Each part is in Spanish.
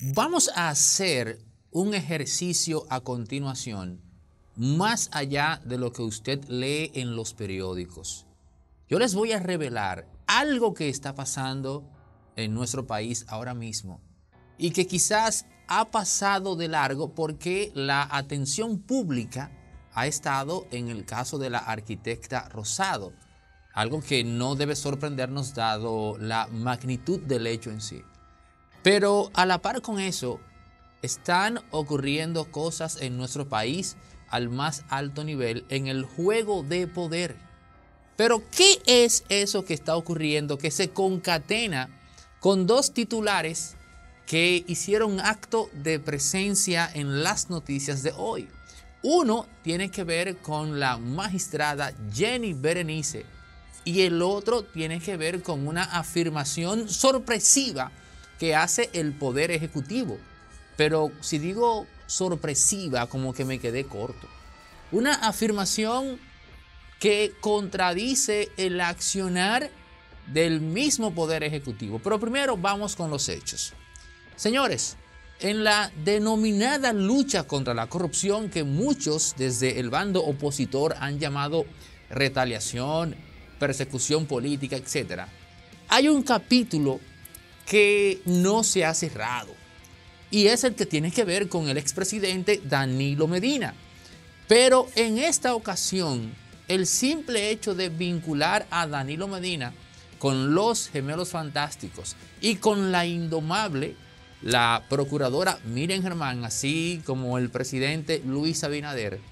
Vamos a hacer un ejercicio a continuación, más allá de lo que usted lee en los periódicos. Yo les voy a revelar algo que está pasando en nuestro país ahora mismo y que quizás ha pasado de largo porque la atención pública ha estado en el caso de la arquitecta Rosado, algo que no debe sorprendernos dado la magnitud del hecho en sí. Pero a la par con eso, están ocurriendo cosas en nuestro país al más alto nivel en el juego de poder. Pero ¿qué es eso que está ocurriendo que se concatena con dos titulares que hicieron acto de presencia en las noticias de hoy? Uno tiene que ver con la magistrada Jenny Berenice y el otro tiene que ver con una afirmación sorpresiva que hace el Poder Ejecutivo. Pero si digo sorpresiva, como que me quedé corto. Una afirmación que contradice el accionar del mismo Poder Ejecutivo. Pero primero vamos con los hechos. Señores, en la denominada lucha contra la corrupción que muchos desde el bando opositor han llamado retaliación, persecución política, etc., hay un capítulo que no se ha cerrado y es el que tiene que ver con el expresidente Danilo Medina. Pero en esta ocasión, el simple hecho de vincular a Danilo Medina con los Gemelos Fantásticos y con la indomable, la procuradora Miriam Germán, así como el presidente Luis Abinader,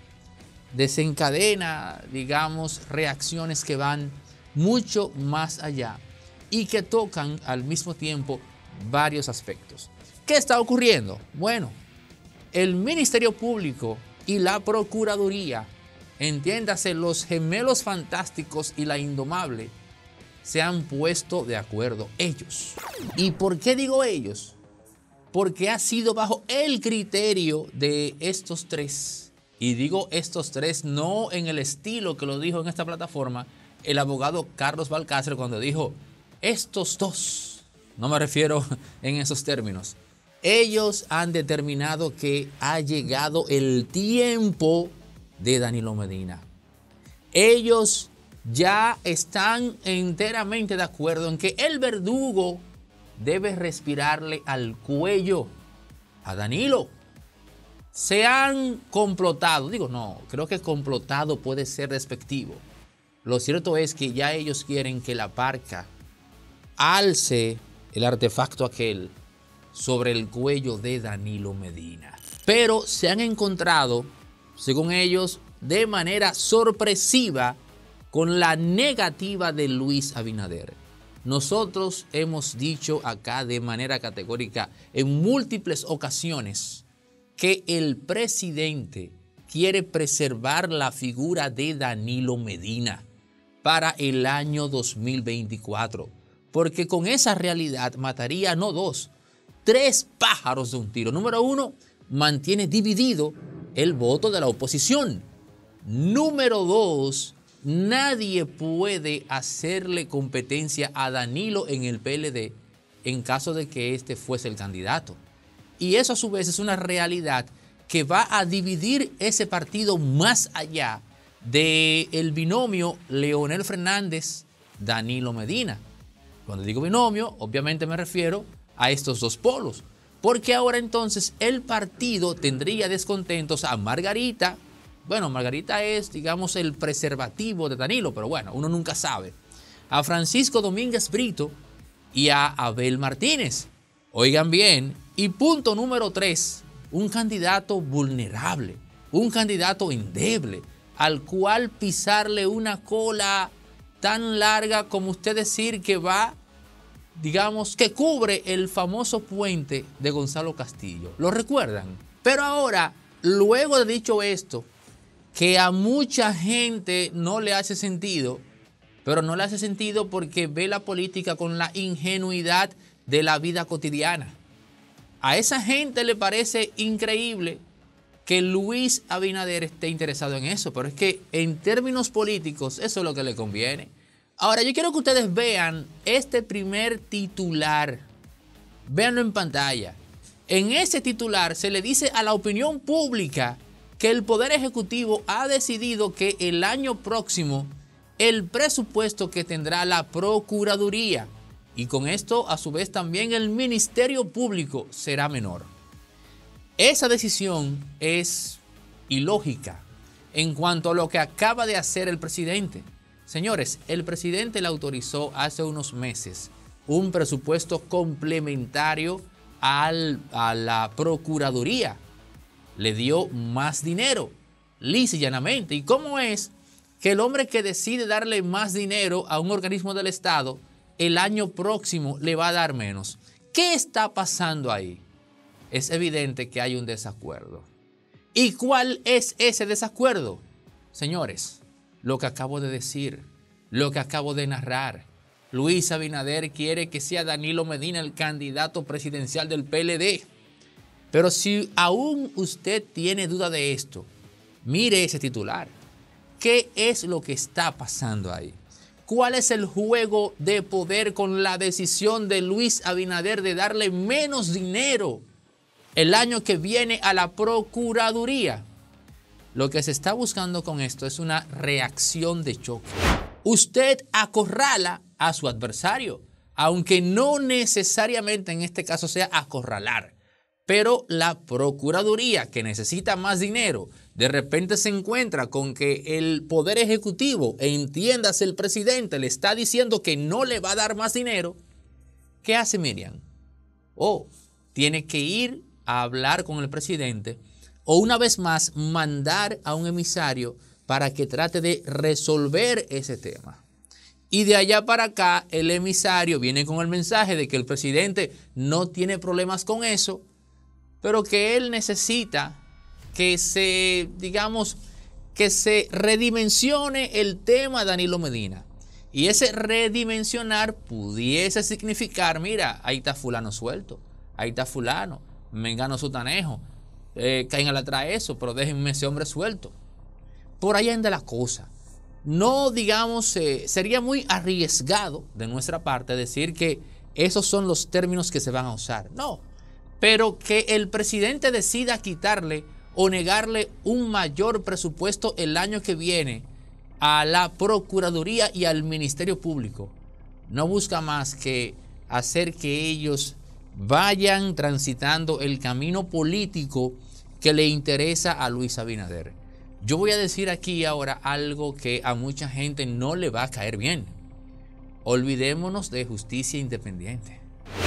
desencadena, digamos, reacciones que van mucho más allá y que tocan al mismo tiempo varios aspectos. ¿Qué está ocurriendo? Bueno, el Ministerio Público y la Procuraduría, entiéndase los Gemelos Fantásticos y la Indomable, se han puesto de acuerdo ellos. ¿Y por qué digo ellos? Porque ha sido bajo el criterio de estos tres. Y digo estos tres no en el estilo que lo dijo en esta plataforma el abogado Carlos Balcácer cuando dijo estos dos. No me refiero en esos términos. Ellos han determinado que ha llegado el tiempo de Danilo Medina. Ellos ya están enteramente de acuerdo en que el verdugo debe respirarle al cuello a Danilo. Se han complotado, creo que complotado puede ser despectivo. Lo cierto es que ya ellos quieren que la parca alce el artefacto aquel sobre el cuello de Danilo Medina. Pero se han encontrado, según ellos, de manera sorpresiva con la negativa de Luis Abinader. Nosotros hemos dicho acá de manera categórica en múltiples ocasiones que el presidente quiere preservar la figura de Danilo Medina para el año 2024, porque con esa realidad mataría no dos, tres pájaros de un tiro. Número uno, mantiene dividido el voto de la oposición. Número dos, nadie puede hacerle competencia a Danilo en el PLD en caso de que este fuese el candidato. Y eso a su vez es una realidad que va a dividir ese partido más allá del binomio Leonel Fernández-Danilo Medina. Cuando digo binomio, obviamente me refiero a estos dos polos, porque ahora entonces el partido tendría descontentos a Margarita. Bueno, Margarita es, digamos, el preservativo de Danilo, pero bueno, uno nunca sabe. A Francisco Domínguez Brito y a Abel Martínez. Oigan bien. Y punto número 3, un candidato vulnerable, un candidato endeble, al cual pisarle una cola tan larga como usted decir que va, digamos, que cubre el famoso puente de Gonzalo Castillo. ¿Lo recuerdan? Pero ahora, luego de dicho esto, que a mucha gente no le hace sentido, pero no le hace sentido porque ve la política con la ingenuidad de la vida cotidiana. A esa gente le parece increíble que Luis Abinader esté interesado en eso, pero es que en términos políticos eso es lo que le conviene. Ahora, yo quiero que ustedes vean este primer titular, véanlo en pantalla. En ese titular se le dice a la opinión pública que el Poder Ejecutivo ha decidido que el año próximo el presupuesto que tendrá la Procuraduría y con esto a su vez también el Ministerio Público será menor. Esa decisión es ilógica en cuanto a lo que acaba de hacer el presidente. Señores, el presidente le autorizó hace unos meses un presupuesto complementario a la Procuraduría. Le dio más dinero, lisa y llanamente. ¿Y cómo es que el hombre que decide darle más dinero a un organismo del Estado, el año próximo le va a dar menos? ¿Qué está pasando ahí? Es evidente que hay un desacuerdo. ¿Y cuál es ese desacuerdo? Señores, lo que acabo de decir, lo que acabo de narrar. Luis Abinader quiere que sea Danilo Medina el candidato presidencial del PLD. Pero si aún usted tiene duda de esto, mire ese titular. ¿Qué es lo que está pasando ahí? ¿Cuál es el juego de poder con la decisión de Luis Abinader de darle menos dinero el año que viene a la Procuraduría? Lo que se está buscando con esto es una reacción de choque. Usted acorrala a su adversario, aunque no necesariamente en este caso sea acorralar. Pero la Procuraduría, que necesita más dinero, de repente se encuentra con que el Poder Ejecutivo, entiéndase el presidente, le está diciendo que no le va a dar más dinero. ¿Qué hace Miriam? Tiene que ir a hablar con el presidente o una vez más mandar a un emisario para que trate de resolver ese tema. Y de allá para acá el emisario viene con el mensaje de que el presidente no tiene problemas con eso, pero que él necesita que se redimensione el tema de Danilo Medina. Y ese redimensionar pudiese significar, mira, ahí está fulano suelto, ahí está fulano, mengano sutanejo, cáiganle atrás eso, pero déjenme ese hombre suelto. Por ahí anda la cosa. No sería muy arriesgado de nuestra parte decir que esos son los términos que se van a usar. No. Pero que el presidente decida quitarle o negarle un mayor presupuesto el año que viene a la Procuraduría y al Ministerio Público no busca más que hacer que ellos vayan transitando el camino político que le interesa a Luis Abinader. Yo voy a decir aquí ahora algo que a mucha gente no le va a caer bien. Olvidémonos de justicia independiente.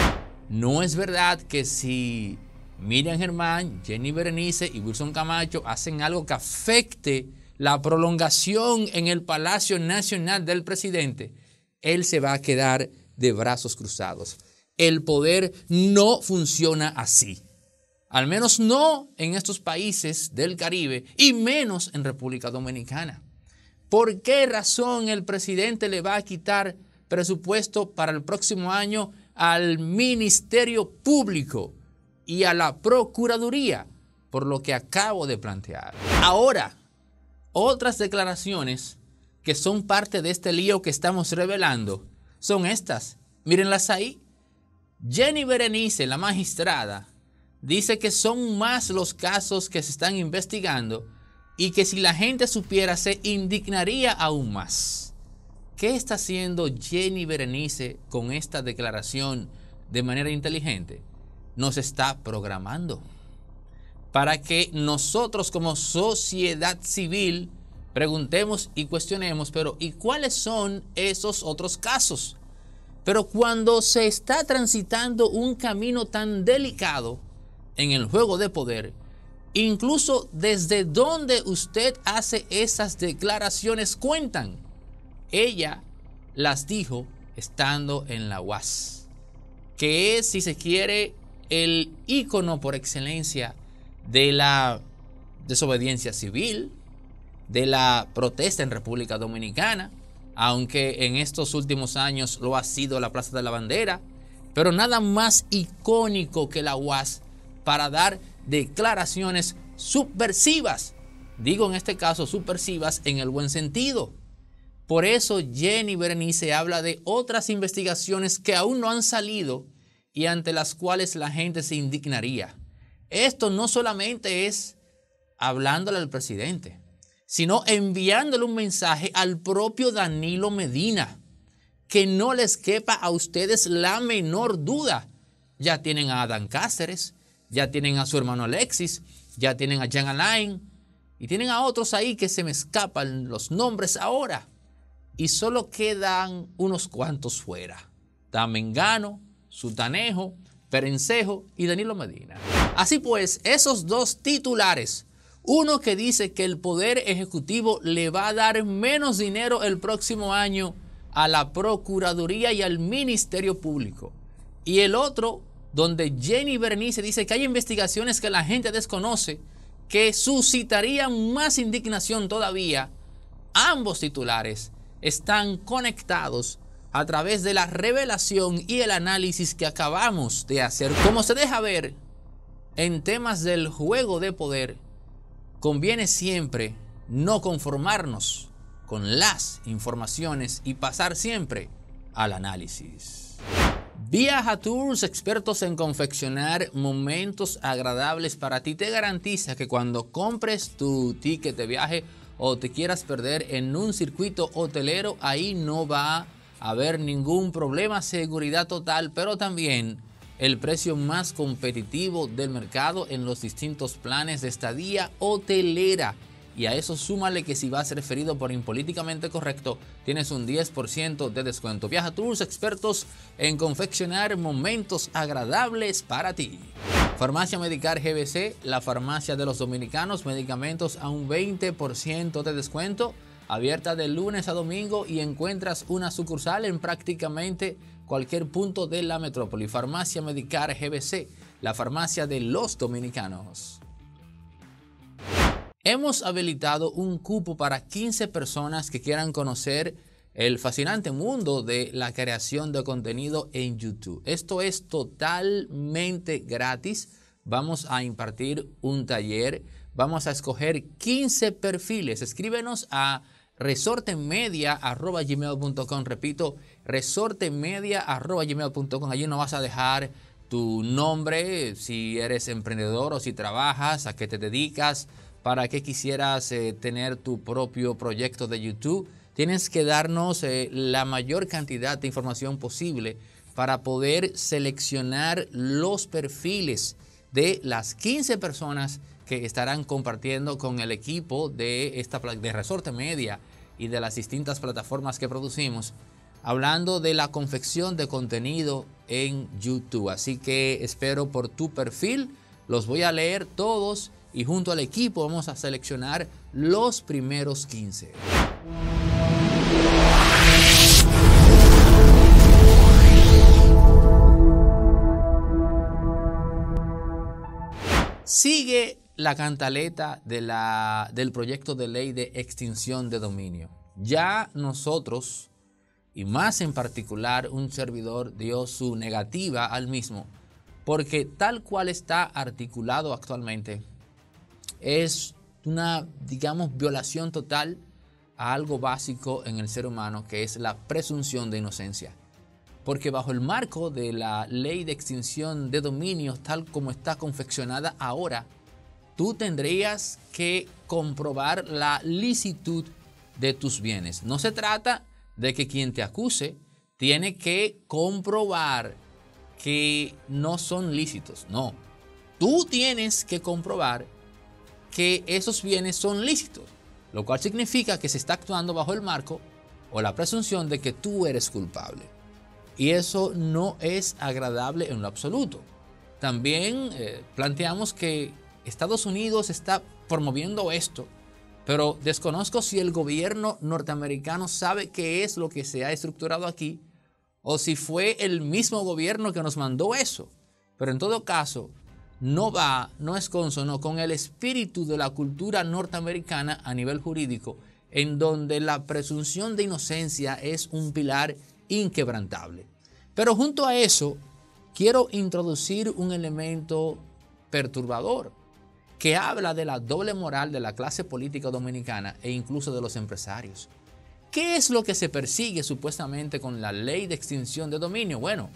No es verdad que si Miriam Germán, Jenny Berenice y Wilson Camacho hacen algo que afecte la prolongación en el Palacio Nacional del presidente, él se va a quedar de brazos cruzados. El poder no funciona así. Al menos no en estos países del Caribe y menos en República Dominicana. ¿Por qué razón el presidente le va a quitar presupuesto para el próximo año al Ministerio Público y a la Procuraduría? Por lo que acabo de plantear. Ahora, otras declaraciones que son parte de este lío que estamos revelando son estas. Mírenlas ahí. Jenny Berenice, la magistrada, dice que son más los casos que se están investigando y que si la gente supiera se indignaría aún más. ¿Qué está haciendo Jenny Berenice con esta declaración de manera inteligente? Nos está programando para que nosotros como sociedad civil preguntemos y cuestionemos, pero ¿y cuáles son esos otros casos? Pero cuando se está transitando un camino tan delicado en el juego de poder, incluso desde donde usted hace esas declaraciones cuentan. Ella las dijo estando en la UAS, que es, si se quiere, el ícono por excelencia de la desobediencia civil, de la protesta en República Dominicana, aunque en estos últimos años lo ha sido la Plaza de la Bandera, pero nada más icónico que la UAS para dar declaraciones subversivas. Digo en este caso subversivas en el buen sentido. Por eso Jenny Berenice habla de otras investigaciones que aún no han salido y ante las cuales la gente se indignaría. Esto no solamente es hablándole al presidente, sino enviándole un mensaje al propio Danilo Medina. Que no les quepa a ustedes la menor duda. Ya tienen a Adán Cáceres, ya tienen a su hermano Alexis, ya tienen a Jean Alain y tienen a otros ahí que se me escapan los nombres ahora. Y solo quedan unos cuantos fuera. Mengano, Sutanejo, Perencejo y Danilo Medina. Así pues, esos dos titulares, uno que dice que el Poder Ejecutivo le va a dar menos dinero el próximo año a la Procuraduría y al Ministerio Público. Y el otro, donde Jenny Berenice dice que hay investigaciones que la gente desconoce, que suscitarían más indignación todavía. Ambos titulares están conectados a través de la revelación y el análisis que acabamos de hacer. Como se deja ver, en temas del juego de poder, conviene siempre no conformarnos con las informaciones y pasar siempre al análisis. Viaja Tours, expertos en confeccionar momentos agradables para ti, te garantiza que cuando compres tu ticket de viaje o te quieras perder en un circuito hotelero, ahí no va a haber ningún problema, seguridad total, pero también el precio más competitivo del mercado en los distintos planes de estadía hotelera. Y a eso súmale que si vas referido por Impolíticamente Correcto, tienes un 10% de descuento. Viaja Tours, expertos en confeccionar momentos agradables para ti. Farmacia Medicar GBC, la farmacia de los dominicanos, medicamentos a un 20% de descuento, abierta de lunes a domingo y encuentras una sucursal en prácticamente cualquier punto de la metrópoli. Farmacia Medicar GBC, la farmacia de los dominicanos. Hemos habilitado un cupo para 15 personas que quieran conocer el fascinante mundo de la creación de contenido en YouTube. Esto es totalmente gratis. Vamos a impartir un taller. Vamos a escoger 15 perfiles. Escríbenos a resortemedia@gmail.com. Repito, resortemedia@gmail.com. Allí nos vas a dejar tu nombre, si eres emprendedor o si trabajas, a qué te dedicas, para qué quisieras tener tu propio proyecto de YouTube. Tienes que darnos la mayor cantidad de información posible para poder seleccionar los perfiles de las 15 personas que estarán compartiendo con el equipo de Resorte Media y de las distintas plataformas que producimos, hablando de la confección de contenido en YouTube. Así que espero por tu perfil, los voy a leer todos y junto al equipo vamos a seleccionar los primeros 15. Sigue la cantaleta del proyecto de ley de extinción de dominio. Ya nosotros, y más en particular un servidor, dio su negativa al mismo, porque tal cual está articulado actualmente, es una, digamos, violación total a algo básico en el ser humano, que es la presunción de inocencia. Porque bajo el marco de la ley de extinción de dominios, tal como está confeccionada ahora, tú tendrías que comprobar la licitud de tus bienes. No se trata de que quien te acuse tiene que comprobar que no son lícitos. No, tú tienes que comprobar que esos bienes son lícitos, lo cual significa que se está actuando bajo el marco o la presunción de que tú eres culpable. Y eso no es agradable en lo absoluto. También planteamos que Estados Unidos está promoviendo esto, pero desconozco si el gobierno norteamericano sabe qué es lo que se ha estructurado aquí o si fue el mismo gobierno que nos mandó eso. Pero en todo caso, no es consono con el espíritu de la cultura norteamericana a nivel jurídico, en donde la presunción de inocencia es un pilar inquebrantable. Pero junto a eso, quiero introducir un elemento perturbador que habla de la doble moral de la clase política dominicana e incluso de los empresarios. ¿Qué es lo que se persigue supuestamente con la ley de extinción de dominio? Bueno,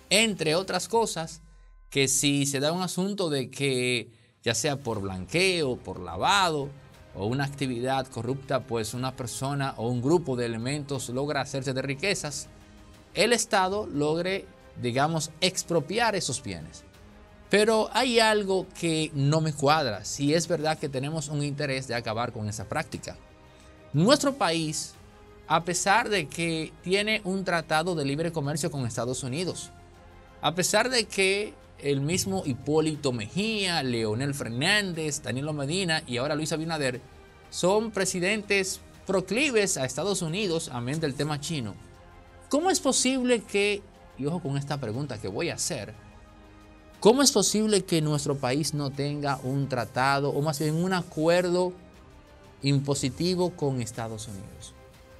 entre otras cosas, que si se da un asunto de que ya sea por blanqueo, por lavado o una actividad corrupta, pues una persona o un grupo de elementos logra hacerse de riquezas, el Estado logre, digamos, expropiar esos bienes. Pero hay algo que no me cuadra, si es verdad que tenemos un interés de acabar con esa práctica. Nuestro país, a pesar de que tiene un tratado de libre comercio con Estados Unidos, a pesar de que el mismo Hipólito Mejía, Leonel Fernández, Danilo Medina y ahora Luis Abinader son presidentes proclives a Estados Unidos, amén del tema chino, ¿cómo es posible que, y ojo con esta pregunta que voy a hacer, cómo es posible que nuestro país no tenga un tratado o más bien un acuerdo impositivo con Estados Unidos?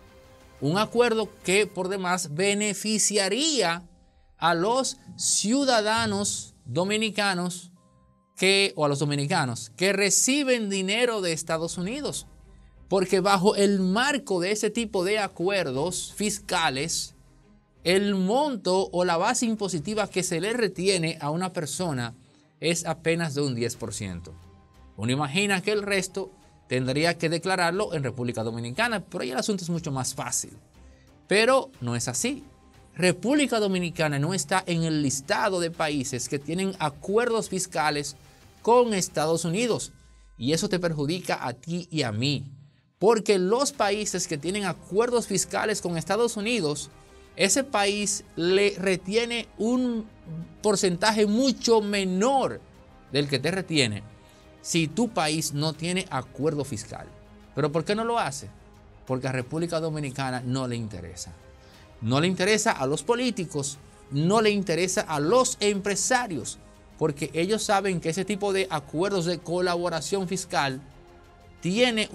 Un acuerdo que por demás beneficiaría a los ciudadanos dominicanos o a los dominicanos que reciben dinero de Estados Unidos. Porque bajo el marco de ese tipo de acuerdos fiscales, el monto o la base impositiva que se le retiene a una persona es apenas de un 10%. Uno imagina que el resto tendría que declararlo en República Dominicana, pero ahí el asunto es mucho más fácil. Pero no es así. República Dominicana no está en el listado de países que tienen acuerdos fiscales con Estados Unidos. Y eso te perjudica a ti y a mí. Porque los países que tienen acuerdos fiscales con Estados Unidos, ese país le retiene un porcentaje mucho menor del que te retiene si tu país no tiene acuerdo fiscal. ¿Pero por qué no lo hace? Porque a República Dominicana no le interesa. No le interesa a los políticos, no le interesa a los empresarios, porque ellos saben que ese tipo de acuerdos de colaboración fiscal tiene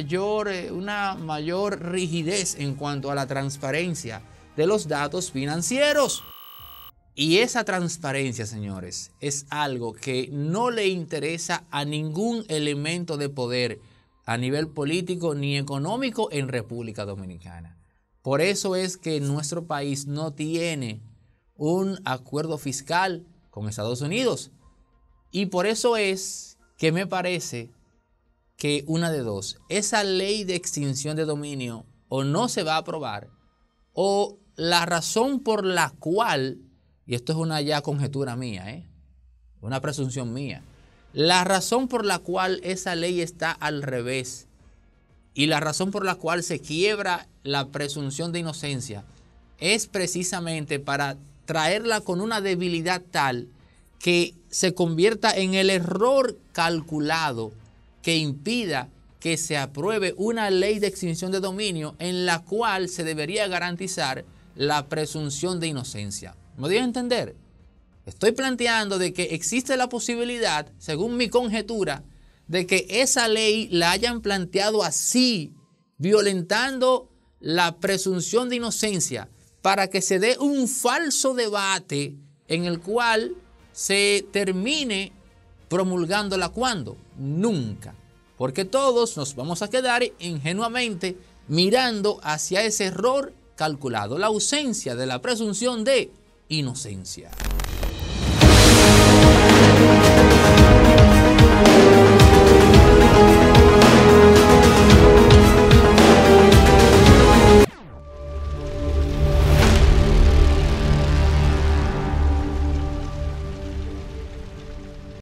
una mayor rigidez en cuanto a la transparencia de los datos financieros. Y esa transparencia, señores, es algo que no le interesa a ningún elemento de poder a nivel político ni económico en República Dominicana. Por eso es que nuestro país no tiene un acuerdo fiscal con Estados Unidos. Y por eso es que me parece que una de dos, esa ley de extinción de dominio o no se va a aprobar, o la razón por la cual, y esto es una ya conjetura mía, una presunción mía, la razón por la cual esa ley está al revés y la razón por la cual se quiebra la presunción de inocencia es precisamente para traerla con una debilidad tal que se convierta en el error calculado que impida que se apruebe una ley de extinción de dominio en la cual se debería garantizar la presunción de inocencia. ¿Me doy a entender? Estoy planteando de que existe la posibilidad, según mi conjetura, de que esa ley la hayan planteado así, violentando la presunción de inocencia, para que se dé un falso debate en el cual se termine promulgándola. ¿Cuándo? Nunca. Porque todos nos vamos a quedar ingenuamente mirando hacia ese error calculado, la ausencia de la presunción de inocencia.